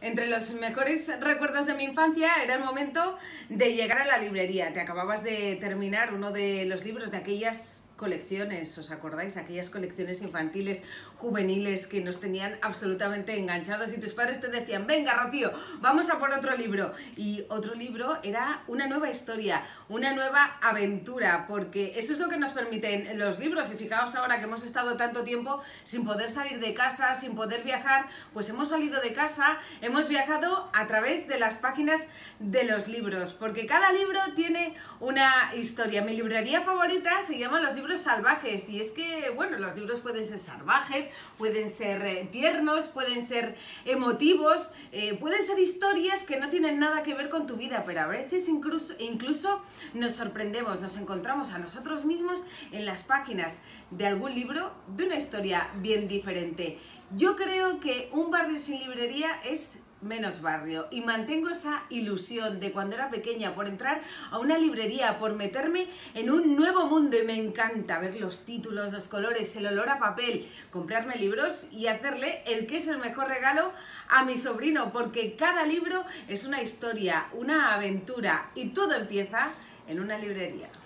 Entre los mejores recuerdos de mi infancia era el momento de llegar a la librería. Te acababas de terminar uno de los libros de aquellas colecciones, ¿os acordáis? Aquellas colecciones infantiles, juveniles que nos tenían absolutamente enganchados y tus padres te decían, venga Rocío, vamos a por otro libro. Y otro libro era una nueva historia, una nueva aventura, porque eso es lo que nos permiten los libros. Y fijaos ahora que hemos estado tanto tiempo sin poder salir de casa, sin poder viajar, pues hemos salido de casa, hemos viajado a través de las páginas de los libros, porque cada libro tiene una historia. Mi librería favorita se llama Los Libros Salvajes, y es que, bueno, los libros pueden ser salvajes, pueden ser tiernos, pueden ser emotivos, pueden ser historias que no tienen nada que ver con tu vida, pero a veces incluso nos sorprendemos, nos encontramos a nosotros mismos en las páginas de algún libro de una historia bien diferente. Yo creo que un barrio sin librería es menos barrio, y mantengo esa ilusión de cuando era pequeña por entrar a una librería, por meterme en un nuevo mundo, y me encanta ver los títulos, los colores, el olor a papel, comprarme libros y hacerle el que es el mejor regalo a mi sobrino, porque cada libro es una historia, una aventura, y todo empieza en una librería.